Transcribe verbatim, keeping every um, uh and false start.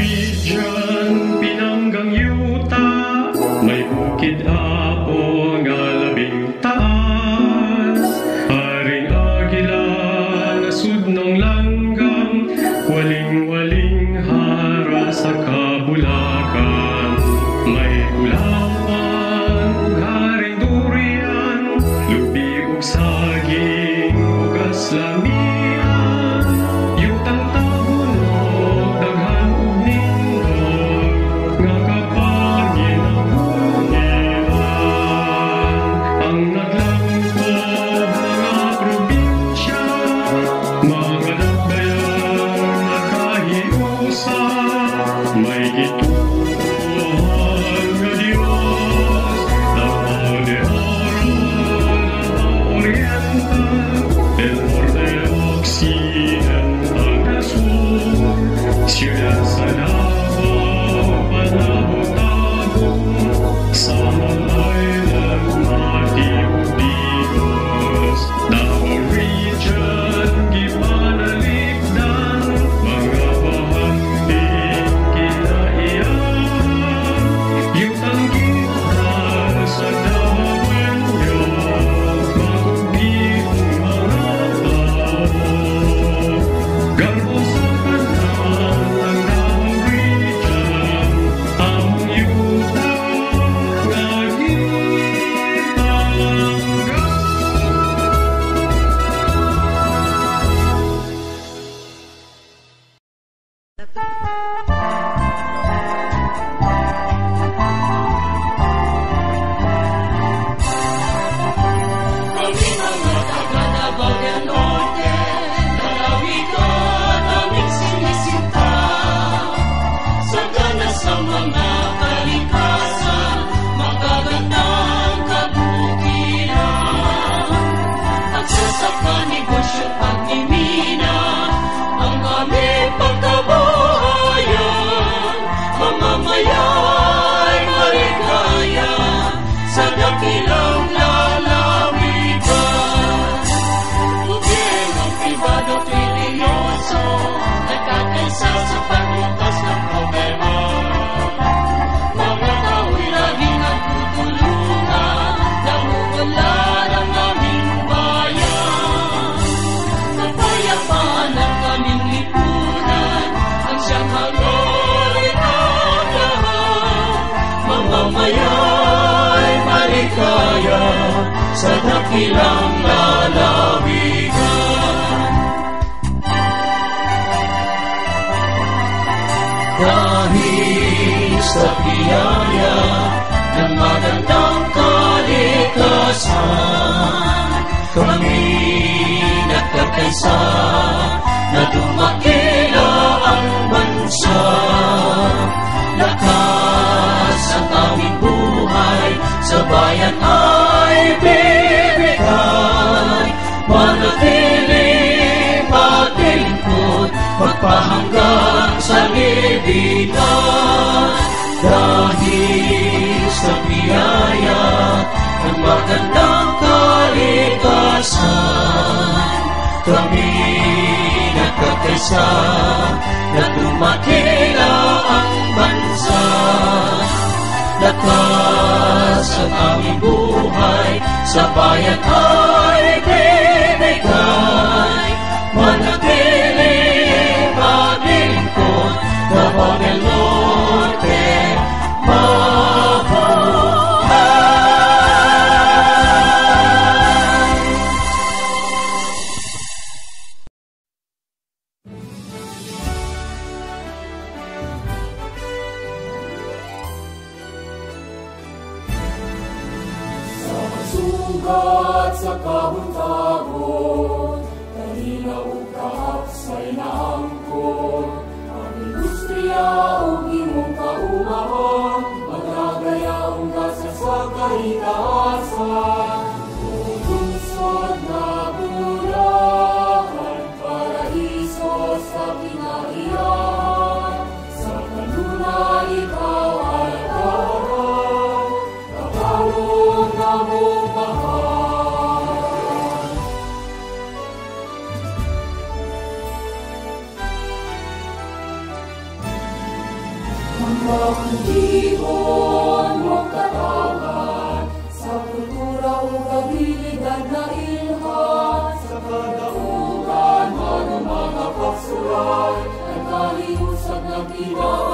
region pinanggang yuta, may bukid apo nga labing taas. Haring agila na sudnong langgam, waling-waling hara sa kabulakan. May ulawan ug haring durian, lubi ug saging ug aslamian. Yutang tabon ug daghan ug nindog, nga kapangin ang bungilan. Ang naglangkob mga probinsya, mga nagbayar nagkahiusa, may gituhan nga Dios, Davao de Oro, Davao Oriental, El Norte Occidental del Sur, Ciudad sa Davao, Panabo-Tabo, Samar Island, Mati ug Digos. Davao region gipanalipdan, mga bahambing kinaiyan. Yutang gitan sa Davaoenyo, maguging mga tao. Garbo sa tanan ng Davao region, among yuta nga gitangga. Kami mga taga Davao del Norte, lalawigan aming sinisinta. Sagana sa mga kalikasan, magagandang kabukiran. Pagsasaka, negosyo, pagmimina, ang aming pagkabuhayan. Mamamaya'y maligaya sa dakilang lalawigan. Gobyernong pribado religyoso, nagkakaisa sa paglutas ng problema. Mga tao'y laging nagtutulungan, nangungulan ang aming bayan. Kapayapaan ang aming lipunan, ang siyang hangarin ng lahat. Mamamaya'y maligaya sa dakilang lalawigan. Dahil sa biyaya ng magandang kalikasan, kami nagkakaisa na dumakila ang bansa. Lakas ang aming buhay sa bayan ay bibigay. Manatiling maglingkod, magpahanggang sa libingan. Dahil sa biyaya ng magandang kalikasan, kami nagkakaisa na tumakila ang bansa. Lakas ang aming buhay sa bayan ay bibigay. Manatiling maglingkod, Davao del Norte, mabuhay! Sugat sa kabuntagon, kanina ug kahapsay na angkon. Ang industriya ug imong kaumahan, magagayaon ka sa sa kahitaasan. Kung lungsod na Bulacan, paraiso sa kinaiyahan. Sa kanunay ikaw ay karan, kabalon na mong mahal. Makunjihon mong katawan sa kultura o kabilidad na ilhan, sa kadaugan, ano mga pagsulay, at kaliusap na kita